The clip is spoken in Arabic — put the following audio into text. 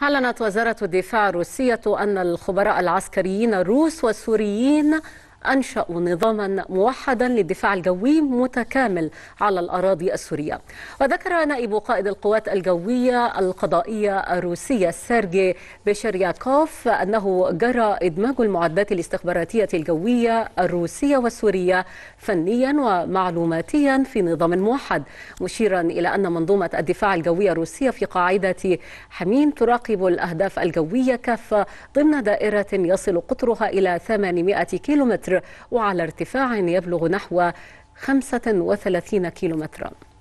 أعلنت وزارة الدفاع الروسية أن الخبراء العسكريين الروس والسوريين أنشأوا نظاما موحدا للدفاع الجوي متكامل على الأراضي السورية. وذكر نائب قائد القوات الجوية القضائية الروسية سيرجي بيشرياكوف أنه جرى إدماج المعدات الاستخباراتية الجوية الروسية والسورية فنيا ومعلوماتيا في نظام موحد، مشيرا إلى أن منظومة الدفاع الجوي الروسية في قاعدة حميم تراقب الأهداف الجوية كافة ضمن دائرة يصل قطرها إلى 800 كيلومتر وعلى ارتفاع يبلغ نحو 35 كيلومترا.